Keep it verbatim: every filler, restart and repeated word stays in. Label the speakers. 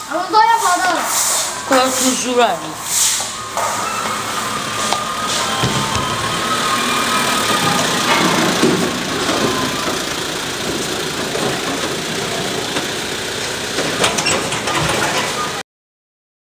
Speaker 1: 我们都要跑的。
Speaker 2: 快要出书来了。